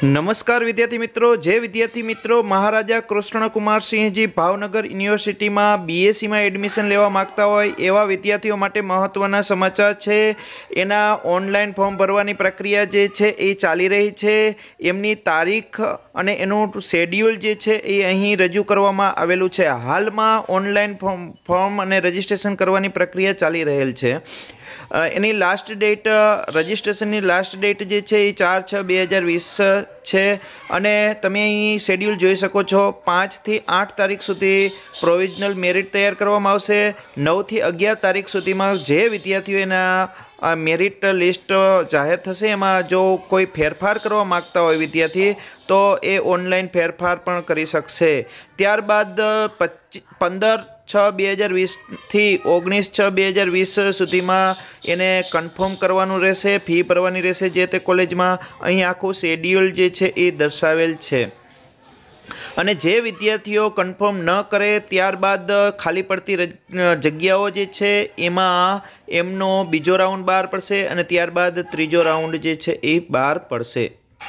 नमस्कार विद्यार्थी मित्रों। जे विद्यार्थी मित्रों महाराजा कृष्ण कुमार सिंहजी भावनगर यूनिवर्सिटी में बीएससी में एडमिशन लेवा मांगता होय एवा विद्यार्थीओ माटे महत्वना समाचार छे। एना ऑनलाइन फॉर्म भरवानी प्रक्रिया जे छे ए चाली रही छे। एमनी तारीख अने एनुं शेड्यूल जे छे ए अहीं रजू करवामां आवेलुं छे। हालमां ऑनलाइन फॉर्म अने रजिस्ट्रेशन करवानी प्रक्रिया चाली रहेल छे। एनी लास्ट डेट रजिस्ट्रेशननी लास्ट डेट जे छे ए 4/6/2020 છે અને તમે અહીં શેડ્યુલ જોઈ શકો છો। 5 થી 8 તારીખ સુધી પ્રોવિઝનલ મેરિટ તૈયાર કરવામાં આવશે। 9 થી 11 તારીખ સુધીમાં જે વિદ્યાર્થીઓ એના મેરિટ લિસ્ટ જાહેર થશે એમાં જો કોઈ ફેરફાર કરવા માગતા હોય વિદ્યાર્થી તો એ ઓનલાઈન ફેરફાર પણ કરી શકશે। ત્યારબાદ 15/6/2020 થી 19/6/2020 સુધીમાં એને કન્ફર્મ કરવાનું રહેશે, ફી ભરવાની રહેશે જે તે કોલેજમાં। અહીં આખું શેડ્યુલ જે છે એ દર્શાવેલ છે। અને જે વિદ્યાર્થીઓ કન્ફર્મ ન કરે ત્યારબાદ ખાલી પડતી જગ્યાઓ જે છે એમાં એમનો બીજો રાઉન્ડ બહાર પડશે અને ત્યારબાદ ત્રીજો રાઉન્ડ જે છે એ બહાર પડશે।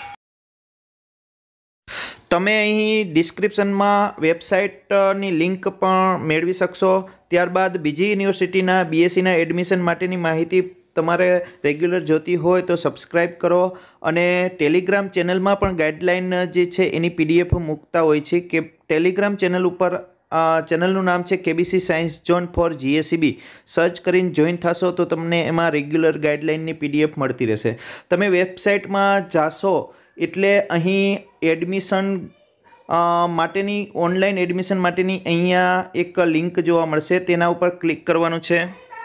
તમે અહીં ડિસ્ક્રિપ્શનમાં વેબસાઇટની લિંક પણ મેળવી શકશો। ત્યારબાદ બીજી યુનિવર્સિટીના બીએસસીના એડમિશન માટેની માહિતી તમારે રેગ્યુલર જોતી હોય તો સબસ્ક્રાઈબ કરો અને ટેલિગ્રામ ચેનલમાં પણ ગાઈડલાઇન જે છે એની પીડીએફ મૂકતા હોય છે કે ટેલિગ્રામ ચેનલ ઉપર ચેનલનું નામ છે KBC science zone for GSCB. Search કરીને જોઈન થશો તો તમને એમાં રેગ્યુલર ગાઈડલાઇનની પીડીએફ મળતી રહેશે। તમે વેબસાઇટમાં જાશો એટલે અહીં એડમિશન માટેની ઓનલાઈન એડમિશન માટેની અહીંયા એક લિંક જોવા મળશે, તેના ઉપર ક્લિક કરવાનું છે।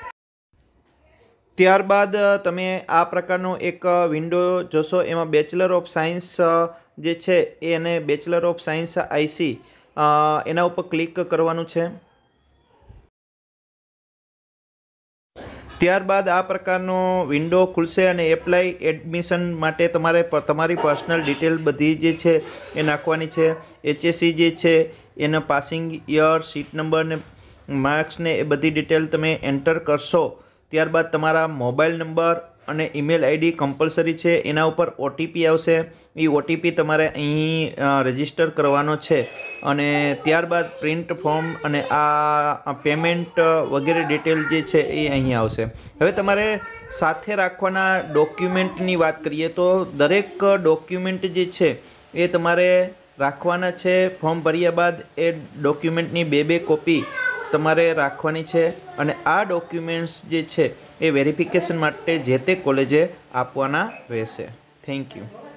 ત્યારબાદ તમે આ પ્રકારનો એક વિન્ડો જોશો, એમાં બેચલર ઓફ સાયન્સ જે છે એ અને બેચલર ઓફ સાયન્સ આઈસી એના ઉપર ક્લિક કરવાનું છે। ત્યારબાદ આ પ્રકારનો વિન્ડો ખુલશે અને એપ્લાય એડમિશન માટે તમારે તમારી પર્સનલ ડિટેલ બધી જે છે એ નાખવાની છે। એચએસસી જે છે એના પાસિંગ યર, સીટ નંબર ને માર્ક્સ ને એ બધી ડિટેલ તમે એન્ટર કરશો। ત્યારબાદ તમારા મોબાઈલ નંબર અને ઈમેલ આઈડી કમ્પલસરી છે। એના ઉપર ઓટીપી આવશે, એ ઓટીપી તમારે અહીં રજિસ્ટર કરવાનો છે અને ત્યારબાદ પ્રિન્ટ ફોર્મ અને આ પેમેન્ટ વગેરે ડિટેલ જે છે એ અહીં આવશે। હવે તમારે સાથે રાખવાના ડોક્યુમેન્ટની વાત કરીએ તો દરેક ડોક્યુમેન્ટ જે છે એ તમારે રાખવાના છે। ફોર્મ ભર્યા બાદ એ ડોક્યુમેન્ટની બે કોપી તમારે રાખવાની છે અને આ ડોક્યુમેન્ટ્સ જે છે એ વેરિફિકેશન માટે જે તે કોલેજે આપવાના રહેશે। Thank you.